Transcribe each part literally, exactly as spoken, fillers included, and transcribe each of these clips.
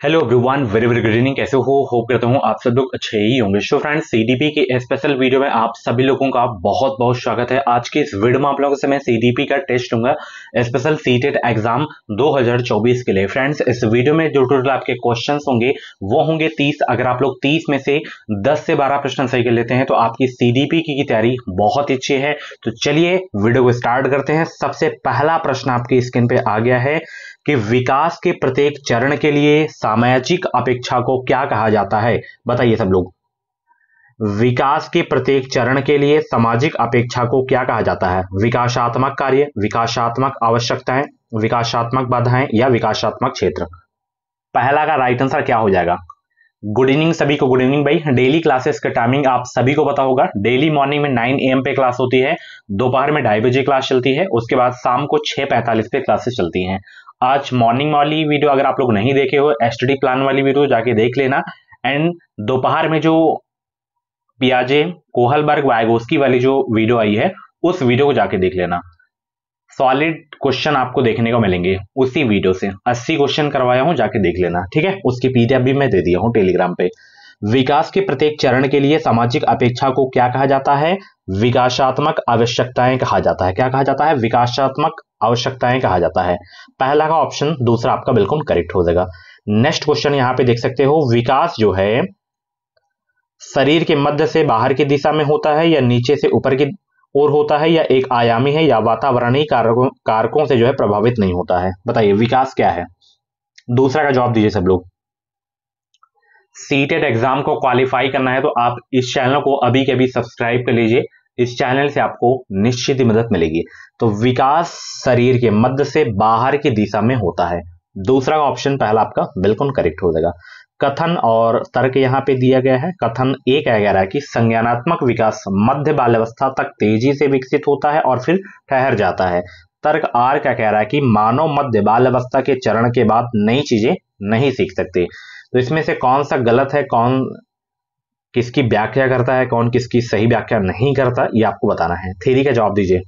Hello everyone, very very good evening. कैसे हो? Hope करता हूँ आप सब लोग अच्छे ही होंगे। सो फ्रेंड्स, सीडीपी के स्पेशल वीडियो में आप सभी लोगों का बहुत बहुत स्वागत है। आज के इस वीडियो में आप लोगों से मैं सीडीपी का टेस्ट लूंगा, स्पेशल सीटेट एग्जाम दो हज़ार चौबीस के लिए। फ्रेंड्स, इस वीडियो में जो टोटल आपके क्वेश्चंस होंगे वो होंगे तीस। अगर आप लोग तीस में से दस से बारह प्रश्न सही कर लेते हैं तो आपकी सीडीपी की, की तैयारी बहुत अच्छी है। तो चलिए वीडियो को स्टार्ट करते हैं। सबसे पहला प्रश्न आपकी स्क्रीन पे आ गया है कि विकास के प्रत्येक चरण के लिए सामाजिक अपेक्षा को क्या कहा जाता है? बताइए सब लोग। विकास के प्रत्येक चरण के लिए सामाजिक अपेक्षा को क्या कहा जाता है? विकासात्मक कार्य, विकासात्मक आवश्यकताएं, विकासात्मक बाधाएं या विकासात्मक क्षेत्र? पहला का राइट आंसर क्या हो जाएगा? गुड इवनिंग सभी को। गुड इवनिंग भाई। डेली क्लासेस का टाइमिंग आप सभी को पता होगा। डेली मॉर्निंग में नाइन ए एम पे क्लास होती है, दोपहर में ढाई बजे क्लास चलती है, उसके बाद शाम को छह पैंतालीस पे क्लासेस चलती हैं। आज मॉर्निंग वाली वीडियो अगर आप लोग नहीं देखे हो, एसटीडी प्लान वाली वीडियो जाके देख लेना। एंड दोपहर में जो पियाजे, कोहलबर्ग, वाइगोस्की वाली जो वीडियो आई है उस वीडियो को जाके देख लेना। सॉलिड क्वेश्चन आपको देखने को मिलेंगे उसी वीडियो से। अस्सी क्वेश्चन करवाया हूं, जाके देख लेना, ठीक है। उसकी पीडीएफ भी मैं दे दिया हूं टेलीग्राम पे। विकास के प्रत्येक चरण के लिए सामाजिक अपेक्षा को क्या कहा जाता है? विकासात्मक आवश्यकताएं कहा जाता है। क्या कहा जाता है? विकासात्मक आवश्यकताएं कहा जाता है। पहला का ऑप्शन, दूसरा आपका बिल्कुल करेक्ट हो जाएगा। नेक्स्ट क्वेश्चन यहां पे देख सकते हो, विकास जो है शरीर के मध्य से बाहर की दिशा में होता है या नीचे से ऊपर की ओर होता है या एक आयामी है या वातावरणीय कारकों कारकों से जो है प्रभावित नहीं होता है? बताइए विकास क्या है? दूसरा का जवाब दीजिए सब लोग। सीटेट एग्जाम को क्वालिफाई करना है तो आप इस चैनल को अभी के अभी सब्सक्राइब कर लीजिए। इस चैनल से आपको निश्चित ही मदद मिलेगी। तो विकास शरीर के मध्य से बाहर की दिशा में होता है। दूसरा ऑप्शन पहला आपका बिल्कुल करेक्ट हो जाएगा। कथन और तर्क यहां पे दिया गया है। कथन ए कह गया है कि संज्ञानात्मक विकास मध्य बाल्यावस्था तक तेजी से विकसित होता है और फिर ठहर जाता है। तर्क आर क्या कह रहा है कि मानव मध्य बाल्यावस्था के चरण के बाद नई चीजें नहीं सीख सकते। तो इसमें से कौन सा गलत है, कौन किसकी व्याख्या करता है, कौन किसकी सही व्याख्या नहीं करता, ये आपको बताना है। थ्योरी का जवाब दीजिए।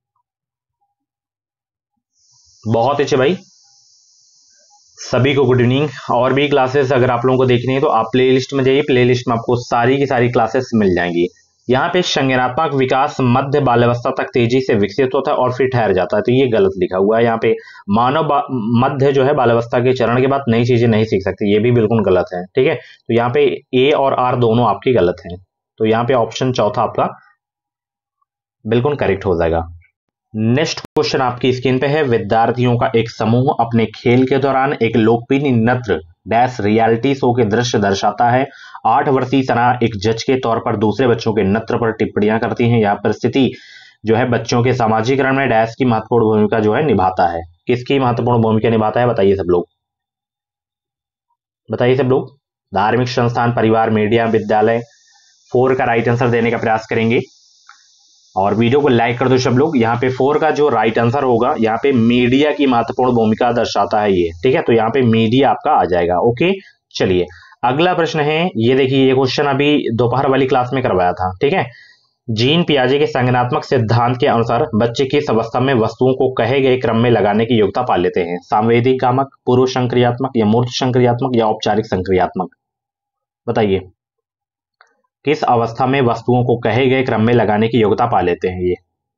बहुत अच्छे भाई, सभी को गुड इवनिंग। और भी क्लासेस अगर आप लोगों को देखनी है तो आप प्लेलिस्ट में जाइए, प्लेलिस्ट में आपको सारी की सारी क्लासेस मिल जाएंगी। यहाँ पे संज्ञानात्मक विकास मध्य बाल्यावस्था तक तेजी से विकसित होता है और फिर ठहर जाता है, तो ये गलत लिखा हुआ है। यहाँ पे मानव मध्य जो है बाल्यावस्था के चरण के बाद नई चीजें नहीं सीख सकती, ये भी बिल्कुल गलत है, ठीक है। तो यहाँ पे ए और आर दोनों आपकी गलत हैं। तो यहाँ पे ऑप्शन चौथा आपका बिल्कुल करेक्ट हो जाएगा। नेक्स्ट क्वेश्चन आपकी स्क्रीन पे है, विद्यार्थियों का एक समूह अपने खेल के दौरान एक लोकप्रिय नृत्य डैश रियलिटी शो के दृश्य दर्शाता है। आठ वर्षीय सना एक जज के तौर पर दूसरे बच्चों के नृत्य पर टिप्पणियां करती हैं। यह परिस्थिति जो है बच्चों के सामाजिकरण में डैश की महत्वपूर्ण भूमिका जो है निभाता है। किसकी महत्वपूर्ण भूमिका निभाता है? बताइए सब लोग, बताइए सब लोग। धार्मिक संस्थान, परिवार, मीडिया, विद्यालय। फोर का राइट आंसर देने का प्रयास करेंगे और वीडियो को लाइक कर दो सब लोग। यहाँ पे फोर का जो राइट आंसर होगा, यहाँ पे मीडिया की महत्वपूर्ण भूमिका दर्शाता है ये, ठीक है। तो यहाँ पे मीडिया आपका आ जाएगा। ओके, चलिए अगला प्रश्न है, ये देखिए, ये क्वेश्चन अभी दोपहर वाली क्लास में करवाया था, ठीक है। जीन पियाजे के संज्ञानात्मक सिद्धांत के अनुसार बच्चे किस अवस्था में वस्तुओं को कहे गए क्रम में लगाने की योग्यता पा लेते हैं? सांवेदिक गामक, पूर्व संक्रियात्मक या मूर्त संक्रियात्मक या औपचारिक संक्रियात्मक? बताइए किस अवस्था में वस्तुओं को कहे गए क्रम में लगाने की योग्यता पा लेते हैं ये?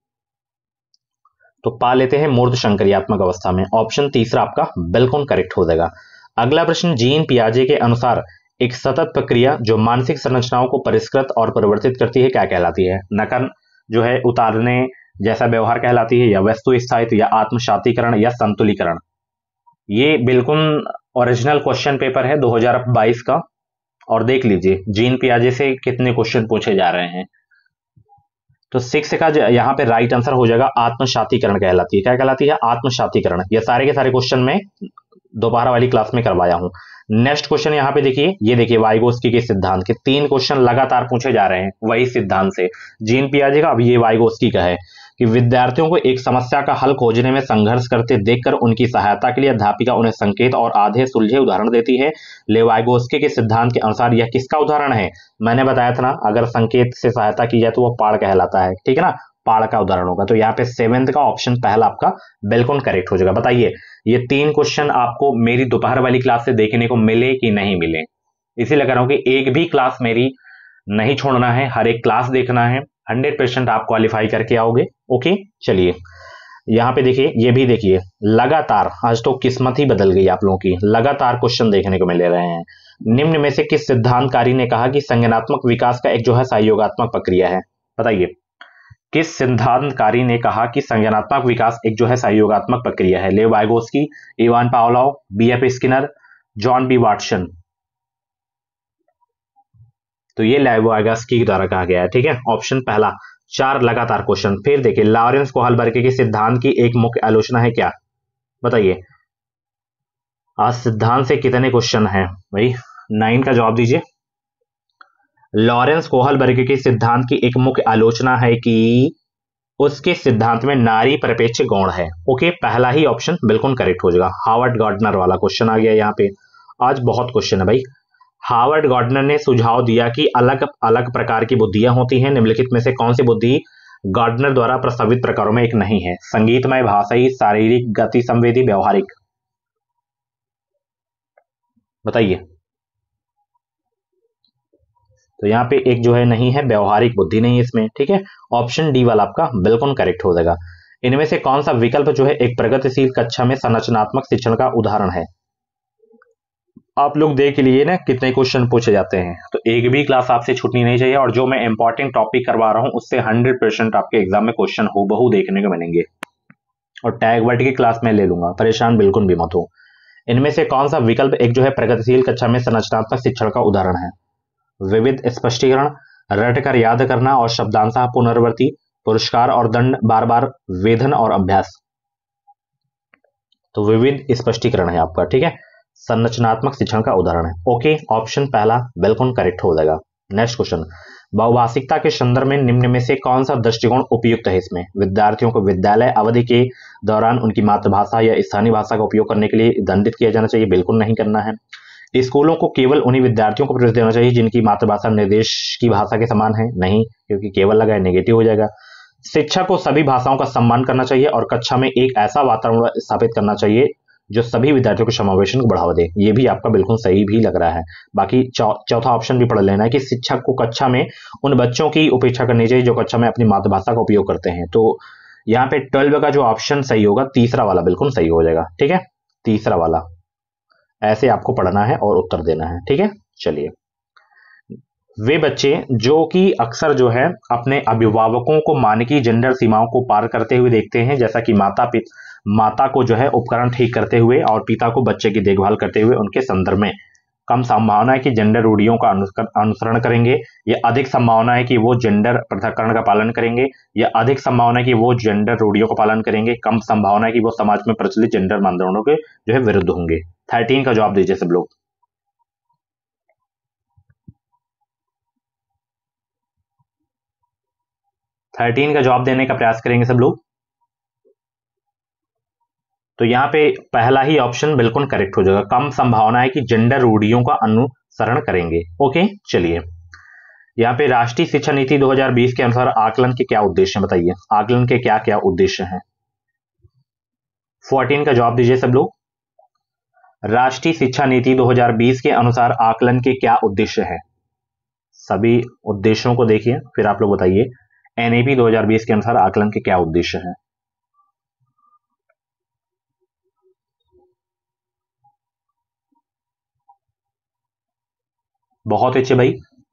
तो पा लेते हैं मूर्त संक्रियात्मक अवस्था में। ऑप्शन तीसरा आपका बिल्कुल करेक्ट हो जाएगा। अगला प्रश्न, जीन पियाजे के अनुसार एक सतत प्रक्रिया जो मानसिक संरचनाओं को परिष्कृत और परिवर्तित करती है क्या कहलाती है? नकल जो है उतारने जैसा व्यवहार कहलाती है, या वस्तु स्थायित्व, या आत्मसातीकरण, या संतुलीकरण? ये बिल्कुल ओरिजिनल क्वेश्चन पेपर है दो हज़ार बाईस का, और देख लीजिए जीन पियाजे से कितने क्वेश्चन पूछे जा रहे हैं। तो सिक्स का यहाँ पे राइट आंसर हो जाएगा आत्मसातीकरण कहलाती है। क्या कहलाती है? आत्मसातीकरण। ये सारे के सारे क्वेश्चन में दोपहर वाली क्लास में करवाया हूं। नेक्स्ट क्वेश्चन यहाँ पे देखिए, ये देखिए वाइगोस्की के सिद्धांत के तीन क्वेश्चन लगातार पूछे जा रहे हैं वही सिद्धांत से। जीन पियाजे का, अब ये वाइगोस्की का है कि विद्यार्थियों को एक समस्या का हल खोजने में संघर्ष करते देखकर उनकी सहायता के लिए अध्यापिका उन्हें संकेत और आधे सुलझे उदाहरण देती है। लेवाइगोस्की के सिद्धांत के अनुसार यह किसका उदाहरण है? मैंने बताया था ना, अगर संकेत से सहायता की जाए तो वह पाड़ कहलाता है, ठीक है ना। पाड़ का उदाहरण होगा। तो यहाँ पे सेवेंथ का ऑप्शन पहला आपका बिल्कुल करेक्ट हो जाएगा। बताइए ये तीन क्वेश्चन आपको मेरी दोपहर वाली क्लास से देखने को मिले कि नहीं मिले? इसीलिए कह रहा हूं कि एक भी क्लास मेरी नहीं छोड़ना है, हर एक क्लास देखना है, हंड्रेड परसेंट आप क्वालिफाई करके आओगे। ओके चलिए यहाँ पे देखिए, ये भी देखिए, लगातार आज तो किस्मत ही बदल गई आप लोगों की, लगातार क्वेश्चन देखने को मिल रहे हैं। निम्न में से किस सिद्धांतकारी ने कहा कि संज्ञानात्मक विकास का एक जो है सहयोगात्मक प्रक्रिया है? बताइए किस सिद्धांतकारी ने कहा कि संज्ञानात्मक विकास एक जो है सहयोगात्मक प्रक्रिया है? Lev Vygotsky, Ivan Pavlov, B F Skinner, John B Watson. तो ये लेव वाइगोस्की द्वारा कहा गया है। ठीक है, ऑप्शन पहला। चार लगातार क्वेश्चन। फिर देखिए लॉरेंस कोहलबर्ग के सिद्धांत की एक मुख्य आलोचना है क्या? बताइए आज सिद्धांत से कितने क्वेश्चन हैं भाई? नाइन का जवाब दीजिए। लॉरेंस कोहलबर्ग के सिद्धांत की एक मुख्य आलोचना है कि उसके सिद्धांत में नारी परिप्रेक्ष्य गौण है। ओके पहला ही ऑप्शन बिल्कुल करेक्ट हो जाएगा। हार्वर्ड गार्डनर वाला क्वेश्चन आ गया यहाँ पे। आज बहुत क्वेश्चन है भाई। हार्वर्ड गार्डनर ने सुझाव दिया कि अलग अलग प्रकार की बुद्धियां होती हैं, निम्नलिखित में से कौन सी बुद्धि गार्डनर द्वारा प्रस्तावित प्रकारों में एक नहीं है? संगीतमय, भाषाई, शारीरिक, गति संवेदी, व्यवहारिक। बताइए। तो यहाँ पे एक जो है नहीं है, व्यवहारिक बुद्धि नहीं है इसमें। ठीक है, ऑप्शन डी वाला आपका बिल्कुल करेक्ट हो जाएगा। इनमें से कौन सा विकल्प जो है एक प्रगतिशील कक्षा में संरचनात्मक शिक्षण का उदाहरण है? आप लोग देख लिए ना कितने क्वेश्चन पूछे जाते हैं, तो एक भी क्लास आपसे छूटनी नहीं चाहिए। और जो मैं इंपॉर्टेंट टॉपिक करवा रहा हूं उससे हंड्रेड परसेंट आपके एग्जाम में क्वेश्चन हो बहु देखने को मिलेंगे। और टैग वर्ड की क्लास में ले लूंगा, परेशान बिल्कुल भी मत हो। इनमें से कौन सा विकल्प एक जो है प्रगतिशील कक्षा में संरचनात्मक शिक्षण का उदाहरण है? विविध स्पष्टीकरण, रट कर याद करना और शब्दांशः पुनरावृत्ति, पुरस्कार और दंड, बार बार वेधन और अभ्यास। तो विविध स्पष्टीकरण है आपका। ठीक है, संरचनात्मक शिक्षण का उदाहरण है। ओके ऑप्शन पहला बिल्कुल करेक्ट हो जाएगा। नेक्स्ट क्वेश्चन, बहुभाषिकता के संदर्भ में निम्न में से कौन सा दृष्टिकोण उपयुक्त है? इसमें विद्यार्थियों को विद्यालय अवधि के दौरान उनकी मातृभाषा या स्थानीय भाषा का उपयोग करने के लिए दंडित किया जाना चाहिए? बिल्कुल नहीं करना है। स्कूलों को केवल उन्हीं विद्यार्थियों को प्रवेश देना चाहिए जिनकी मातृभाषा निर्देश की भाषा के समान है? नहीं, क्योंकि केवल लगा है नेगेटिव हो जाएगा। शिक्षक को सभी भाषाओं का सम्मान करना चाहिए और कक्षा में एक ऐसा वातावरण स्थापित करना चाहिए जो सभी विद्यार्थियों के समावेशन को बढ़ावा दे। ये भी आपका बिल्कुल सही भी लग रहा है। बाकी चौथा ऑप्शन भी पढ़ लेना है कि शिक्षक को कक्षा में उन बच्चों की उपेक्षा करनी चाहिए जो कक्षा में अपनी मातृभाषा का उपयोग करते हैं। तो यहाँ पे ट्वेल्व का जो ऑप्शन सही होगा तीसरा वाला बिल्कुल सही हो जाएगा। ठीक है, तीसरा वाला ऐसे आपको पढ़ना है और उत्तर देना है। ठीक है, चलिए वे बच्चे जो कि अक्सर जो है अपने अभिभावकों को मानकीय जेंडर सीमाओं को पार करते हुए देखते हैं, जैसा कि माता पिता माता को जो है उपकरण ठीक करते हुए और पिता को बच्चे की देखभाल करते हुए, उनके संदर्भ में कम संभावना है कि जेंडर रूढ़ियों का अनुसरण करेंगे, या अधिक संभावना है कि वो जेंडर पृथक्करण का पालन करेंगे, या अधिक संभावना है कि वो जेंडर रूढ़ियों का पालन करेंगे, कम संभावना है कि वो समाज में प्रचलित जेंडर मानदंडों के जो है विरुद्ध होंगे। थर्टीन का जवाब दीजिए सब लोग। थर्टीन का जवाब देने का प्रयास करेंगे सब लोग। तो यहाँ पे पहला ही ऑप्शन बिल्कुल करेक्ट हो जाएगा। कम संभावना है कि जेंडर रूढ़ियों का अनुसरण करेंगे। ओके चलिए, यहाँ पे राष्ट्रीय शिक्षा नीति दो हज़ार बीस के अनुसार आकलन के क्या उद्देश्य हैं? बताइए आकलन के क्या क्या उद्देश्य हैं? फोर्टीन का जवाब दीजिए सब लोग। राष्ट्रीय शिक्षा नीति दो हज़ार बीस के अनुसार आकलन के क्या उद्देश्य हैं? सभी उद्देश्यों को देखिए फिर आप लोग बताइए एनईपी दो हज़ार बीस के अनुसार आकलन के क्या उद्देश्य हैं? बहुत अच्छे भाई।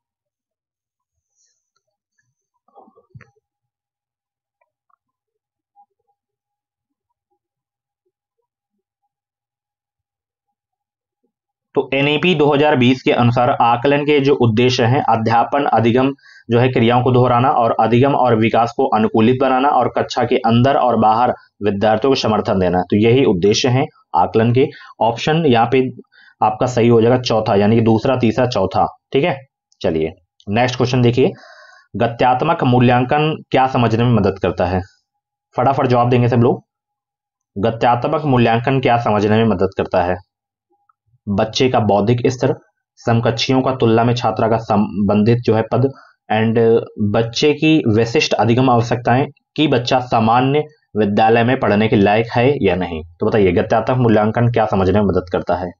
तो एनईपी दो हज़ार बीस के अनुसार आकलन के जो उद्देश्य हैं, अध्यापन अधिगम जो है क्रियाओं को दोहराना और अधिगम और विकास को अनुकूलित बनाना और कक्षा के अंदर और बाहर विद्यार्थियों को समर्थन देना। तो यही उद्देश्य हैं आकलन के। ऑप्शन यहाँ पे आपका सही हो जाएगा चौथा, यानी कि दूसरा, तीसरा, चौथा। ठीक है, चलिए नेक्स्ट क्वेश्चन देखिए। गत्यात्मक मूल्यांकन क्या समझने में मदद करता है? फटाफट जवाब देंगे सब लोग। गत्यात्मक मूल्यांकन क्या समझने में मदद करता है? बच्चे का बौद्धिक स्तर, समकक्षियों का तुलना में छात्रा का संबंधित जो है पद, एंड बच्चे की विशिष्ट अधिगम आवश्यकताएं कि बच्चा सामान्य विद्यालय में पढ़ने के लायक है या नहीं। तो बताइए गत्यात्मक मूल्यांकन क्या समझने में मदद करता है?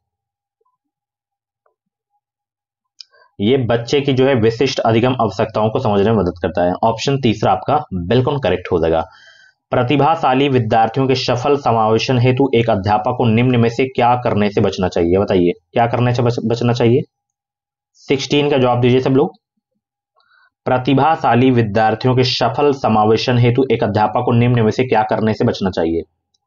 ये बच्चे की जो है विशिष्ट अधिगम आवश्यकताओं को समझने में मदद करता है। ऑप्शन तीसरा आपका बिल्कुल करेक्ट हो जाएगा। प्रतिभाशाली विद्यार्थियों के सफल समावेशन हेतु एक अध्यापक को निम्न में से क्या करने से बचना चाहिए? बताइए क्या करने से बच, बचना चाहिए? सिक्सटीन का जवाब दीजिए सब लोग। प्रतिभाशाली विद्यार्थियों के सफल समावेशन हेतु एक अध्यापक को निम्न में से क्या करने से बचना चाहिए?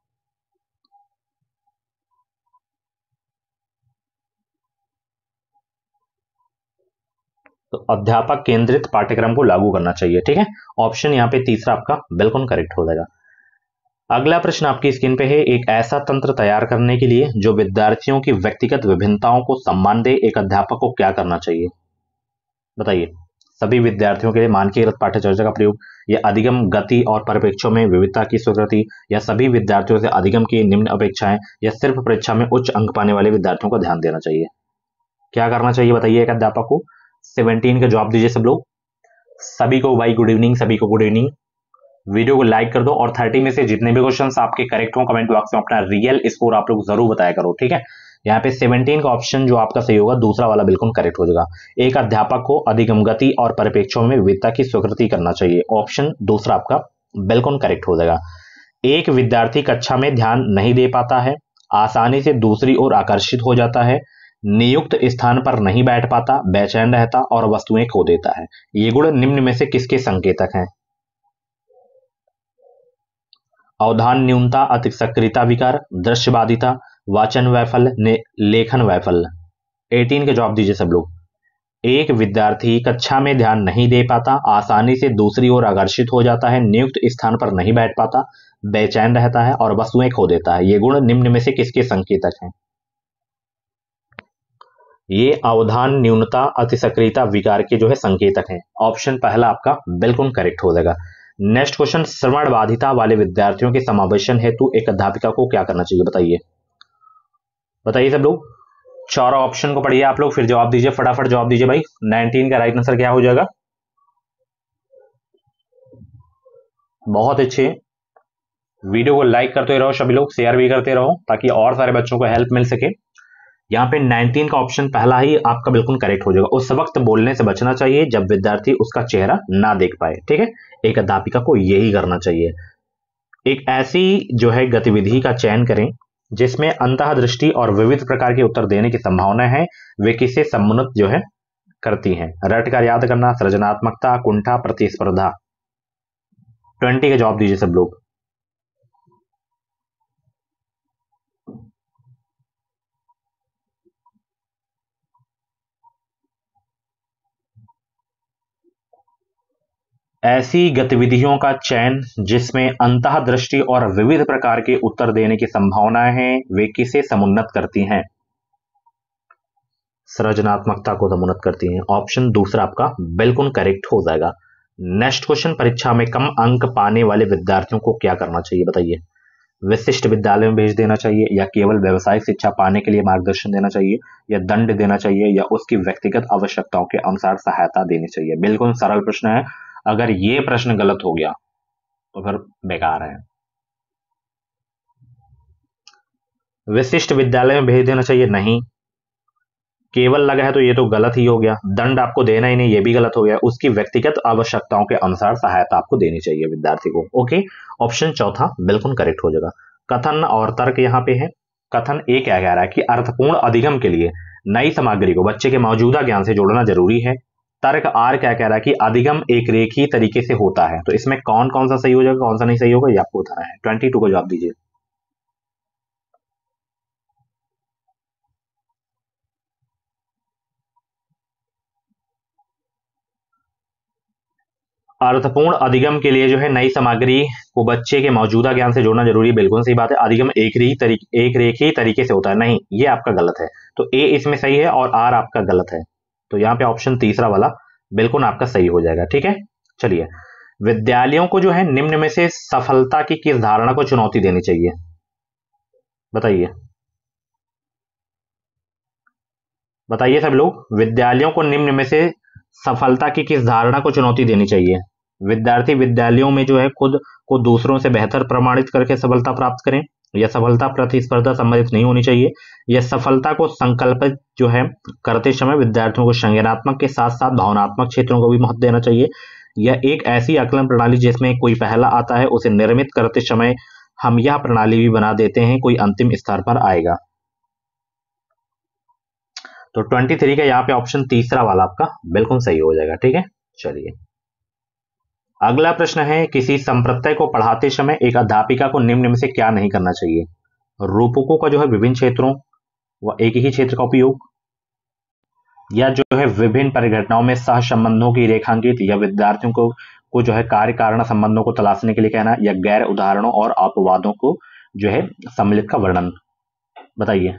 तो अध्यापक केंद्रित पाठ्यक्रम को लागू करना चाहिए। ठीक है, ऑप्शन यहां पे तीसरा आपका बिल्कुल करेक्ट हो जाएगा। अगला प्रश्न आपकी स्क्रीन पे है, एक ऐसा तंत्र तैयार करने के लिए जो विद्यार्थियों की व्यक्तिगत विभिन्नताओं को सम्मान दे, एक अध्यापक को क्या करना चाहिए? बताइए। सभी विद्यार्थियों के लिए मानकीकृत पाठ्यचर्या का प्रयोग, या अधिगम गति और परिप्रेक्ष्यों में विविधता की स्वीकृति, या सभी विद्यार्थियों से अधिगम की निम्न अपेक्षाएं, या सिर्फ परीक्षा में उच्च अंक पाने वाले विद्यार्थियों को ध्यान देना चाहिए? क्या करना चाहिए बताइए एक अध्यापक को? सेवनटीन का जवाब दीजिए सब लोग। सभी को भाई गुड इवनिंग, सभी को गुड इवनिंग। वीडियो को लाइक कर दो और थर्टी में से जितने भी क्वेश्चंस आपके करेक्ट हो कमेंट बॉक्स में अपना रियल स्कोर आप लोग जरूर बताया करो। ठीक है, यहाँ पे सेवनटीन का ऑप्शन जो आपका सही होगा दूसरा वाला बिल्कुल करेक्ट हो जाएगा। एक अध्यापक को अधिगम गति और परिप्रेक्ष्यों में विविधता की स्वीकृति करना चाहिए। ऑप्शन दूसरा आपका बिल्कुल करेक्ट हो जाएगा। एक विद्यार्थी कक्षा में ध्यान नहीं दे पाता है, आसानी से दूसरी ओर आकर्षित हो जाता है, नियुक्त स्थान पर नहीं बैठ पाता, बेचैन रहता और वस्तुएं खो देता है। ये गुण निम्न में से किसके संकेतक हैं? अवधान न्यूनता, अति सक्रियता विकार, दृश्यबाधिता, वाचन वैफल्य, लेखन वैफल्य। अठारह के जवाब दीजिए सब लोग। एक विद्यार्थी कक्षा में ध्यान नहीं दे पाता, आसानी से दूसरी ओर आकर्षित हो जाता है, नियुक्त स्थान पर नहीं बैठ पाता, बेचैन रहता है और वस्तुएं खो देता है। ये गुण निम्न में से किसके संकेतक हैं? ये अवधान न्यूनता, अति सक्रियता विकार के जो है संकेतक हैं। ऑप्शन पहला आपका बिल्कुल करेक्ट हो जाएगा। नेक्स्ट क्वेश्चन, श्रवण बाधिता वाले विद्यार्थियों के समावेशन हेतु एक अध्यापिका को क्या करना चाहिए? बताइए बताइए सब लोग। चारों ऑप्शन को पढ़िए आप लोग, फिर जवाब दीजिए, फटाफट जवाब दीजिए भाई। नाइनटीन का राइट आंसर क्या हो जाएगा? बहुत अच्छे, वीडियो को लाइक करते रहो सभी लोग, शेयर भी करते रहो ताकि और सारे बच्चों को हेल्प मिल सके। यहाँ पे नाइनटीन का ऑप्शन पहला ही आपका बिल्कुल करेक्ट हो जाएगा। उस वक्त बोलने से बचना चाहिए जब विद्यार्थी उसका चेहरा ना देख पाए। ठीक है, एक अध्यापिका को यही करना चाहिए। एक ऐसी जो है गतिविधि का चयन करें जिसमें अंतःदृष्टि और विविध प्रकार के उत्तर देने की संभावना है, वे किसे सम्मानित जो है करती हैं? रटकर याद करना, सृजनात्मकता, कुंठा, प्रतिस्पर्धा। ट्वेंटी का जवाब दीजिए सब लोग। ऐसी गतिविधियों का चयन जिसमें अंतःदृष्टि और विविध प्रकार के उत्तर देने की संभावनाएं हैं, वे किसे समुन्नत करती हैं? सृजनात्मकता को समुन्नत करती हैं। ऑप्शन दूसरा आपका बिल्कुल करेक्ट हो जाएगा। नेक्स्ट क्वेश्चन, परीक्षा में कम अंक पाने वाले विद्यार्थियों को क्या करना चाहिए? बताइए। विशिष्ट विद्यालय में भेज देना चाहिए, या केवल व्यवसायिक शिक्षा पाने के लिए मार्गदर्शन देना चाहिए, या दंड देना चाहिए, या उसकी व्यक्तिगत आवश्यकताओं के अनुसार सहायता देनी चाहिए? बिल्कुल सरल प्रश्न है। अगर ये प्रश्न गलत हो गया तो फिर बेकार है। विशिष्ट विद्यालय में भेज देना चाहिए, नहीं। केवल लगा है तो ये तो गलत ही हो गया। दंड आपको देना ही नहीं, ये भी गलत हो गया। उसकी व्यक्तिगत आवश्यकताओं के अनुसार सहायता आपको देनी चाहिए विद्यार्थी को। ओके, ऑप्शन चौथा बिल्कुल करेक्ट हो जाएगा। कथन और तर्क यहाँ पे है। कथन ए क्या कह रहा है कि अर्थपूर्ण अधिगम के लिए नई सामग्री को बच्चे के मौजूदा ज्ञान से जोड़ना जरूरी है। तर्क आर क्या कह रहा है कि अधिगम एक रेखीय तरीके से होता है। तो इसमें कौन कौन सा सही हो जाएगा, कौन सा नहीं सही होगा, ये आपको बताना है। ट्वेंटी टू को जवाब दीजिए। अर्थपूर्ण अधिगम के लिए जो है नई सामग्री को बच्चे के मौजूदा ज्ञान से जोड़ना जरूरी है। बिल्कुल सही बात है। अधिगम एक ही तरीके एक रेखीय तरीके से होता है, नहीं, ये आपका गलत है। तो ए इसमें सही है और आर आपका गलत है। तो यहाँ पे ऑप्शन तीसरा वाला बिल्कुल आपका सही हो जाएगा। ठीक है, चलिए। विद्यालयों को जो है निम्न में से सफलता की किस धारणा को चुनौती देनी चाहिए? बताइए बताइए सब लोग। विद्यालयों को निम्न में से सफलता की किस धारणा को चुनौती देनी चाहिए? विद्यार्थी विद्यालयों में जो है खुद को दूसरों से बेहतर प्रमाणित करके सफलता प्राप्त करें, या सफलता प्रतिस्पर्धा संबंधित नहीं होनी चाहिए, या सफलता को संकल्पित जो है करते समय विद्यार्थियों को संज्ञानात्मक के साथ साथ भावनात्मक क्षेत्रों को भी महत्व देना चाहिए, या एक ऐसी आकलन प्रणाली जिसमें कोई पहला आता है उसे निर्मित करते समय हम यह प्रणाली भी बना देते हैं, कोई अंतिम स्तर पर आएगा। तो तेईस का यहाँ पे ऑप्शन तीसरा वाला आपका बिल्कुल सही हो जाएगा। ठीक है, चलिए अगला प्रश्न है, किसी संप्रत्यय को पढ़ाते समय एक अध्यापिका को निम्न में से क्या नहीं करना चाहिए? रूपकों का जो है विभिन्न क्षेत्रों व एक ही क्षेत्र का उपयोग, या जो है विभिन्न परिघटनाओं में सह संबंधों की रेखांकित, या विद्यार्थियों को को जो है कार्य कारण संबंधों को तलाशने के लिए कहना, या गैर उदाहरणों और अपवादों को जो है सम्मिलित का वर्णन। बताइए।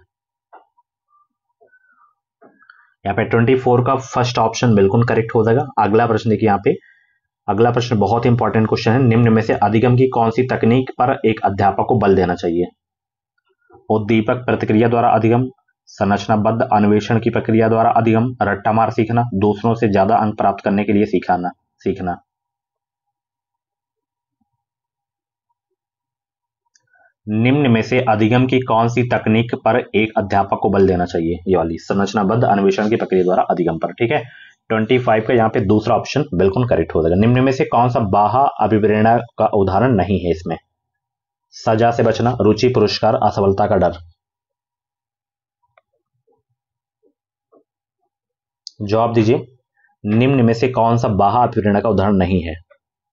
यहाँ पे चौबीस का फर्स्ट ऑप्शन बिल्कुल करेक्ट हो जाएगा। अगला प्रश्न देखिए, यहाँ पे अगला प्रश्न बहुत इंपॉर्टेंट क्वेश्चन है, निम्न में से अधिगम की कौन सी तकनीक पर एक अध्यापक को बल देना चाहिए? उद्दीपक प्रतिक्रिया द्वारा अधिगम, संरचनाबद्ध अन्वेषण की प्रक्रिया द्वारा अधिगम, रट्टा मार सीखना, दूसरों से ज्यादा अंक प्राप्त करने के लिए सीखना सीखना निम्न में से अधिगम की कौन सी तकनीक पर एक अध्यापक को बल देना चाहिए? ये वाली संरचनाबद्ध अन्वेषण की प्रक्रिया द्वारा अधिगम पर। ठीक है, पच्चीस का यहाँ पे दूसरा ऑप्शन बिल्कुल करेक्ट हो जाएगा। निम्न में से कौन सा बाह्य अभिप्रेरणा का उदाहरण नहीं है इसमें? सजा से बचना, रुचि, पुरस्कार, असफलता का डर। जवाब दीजिए, निम्न में से कौन सा बाह्य अभिप्रेरणा का उदाहरण नहीं है?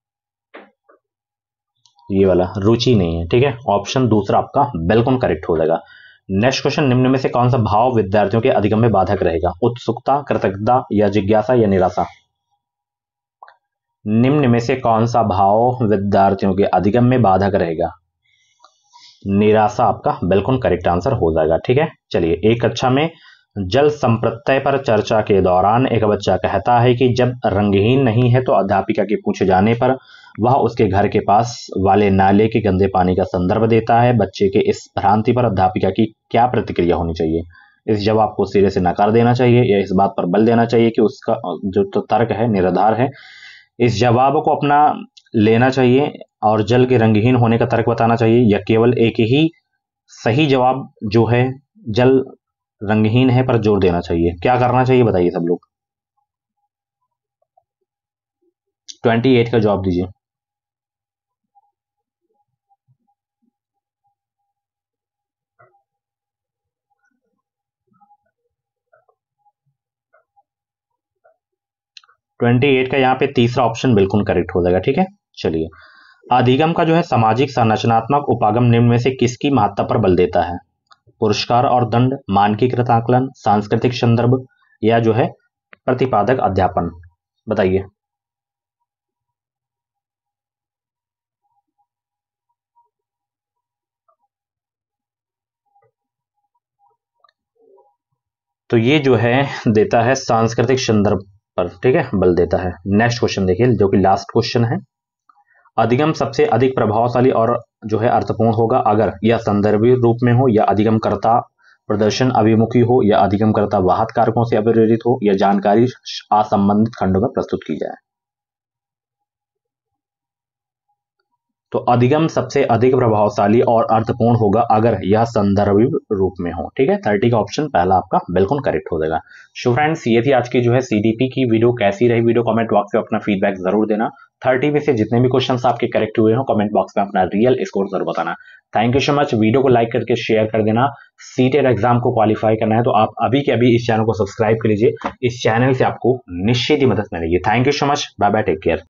ये वाला रुचि नहीं है। ठीक है, ऑप्शन दूसरा आपका बिल्कुल करेक्ट हो जाएगा। नेक्स्ट क्वेश्चन, निम्न में से कौन सा भाव विद्यार्थियों के अधिगम में बाधक रहेगा? उत्सुकता, कृतज्ञता, या जिज्ञासा, या निराशा? निम्न में से कौन सा भाव विद्यार्थियों के अधिगम में बाधक रहेगा? निराशा आपका बिल्कुल करेक्ट आंसर हो जाएगा। ठीक है, चलिए एक कक्षा में जल संप्रत्यय पर चर्चा के दौरान एक बच्चा कहता है कि जब रंगहीन नहीं है तो अध्यापिका के पूछे जाने पर वह उसके घर के पास वाले नाले के गंदे पानी का संदर्भ देता है। बच्चे के इस भ्रांति पर अध्यापिका की क्या प्रतिक्रिया होनी चाहिए? इस जवाब को सिरे से नकार देना चाहिए, या इस बात पर बल देना चाहिए कि उसका जो तो तर्क है निराधार है? इस जवाब को अपना लेना चाहिए और जल के रंगहीन होने का तर्क बताना चाहिए, या केवल एक ही सही जवाब जो है जल रंगहीन है पर जोर देना चाहिए? क्या करना चाहिए बताइए सब लोग। अट्ठाईस का जवाब दीजिए। अट्ठाईस का यहाँ पे तीसरा ऑप्शन बिल्कुल करेक्ट हो जाएगा। ठीक है, चलिए अधिगम का जो है सामाजिक संरचनात्मक उपागम निम्न में से किसकी महत्ता पर बल देता है? पुरस्कार और दंड, मानकीकृत आकलन, सांस्कृतिक संदर्भ, या जो है प्रतिपादक अध्यापन? बताइए। तो ये जो है देता है सांस्कृतिक संदर्भ पर। ठीक है, बल देता है। नेक्स्ट क्वेश्चन देखिए, जो कि लास्ट क्वेश्चन है, अधिगम सबसे अधिक प्रभावशाली और जो है अर्थपूर्ण होगा अगर यह संदर्भी रूप में हो, या अधिगमकर्ता प्रदर्शन अभिमुखी हो, या अधिगमकर्ता वाहक कारकों से अप्रेरित हो, या जानकारी असंबंधित खंडों में प्रस्तुत की जाए। तो अधिगम सबसे अधिक प्रभावशाली और अर्थपूर्ण होगा अगर यह संदर्भी रूप में हो। ठीक है, तीस का ऑप्शन पहला आपका बिल्कुल करेक्ट हो जाएगा। सो फ्रेंड्स, ये थी आज की जो है सीडीपी की वीडियो। कैसी रही वीडियो कमेंट बॉक्स में अपना फीडबैक जरूर देना। तीस में से जितने भी क्वेश्चंस आपके करेक्ट हुए हो कमेंट बॉक्स में अपना रियल स्कोर जरूर बताना। Thank you so much. Video को लाइक करके शेयर कर देना। सीटेट एग्जाम को क्वालिफाई करना है तो आप अभी के अभी इस चैनल को सब्सक्राइब कर लीजिए। इस चैनल से आपको निश्चित ही मदद मिलेगी। Thank you so much. Bye bye, take care.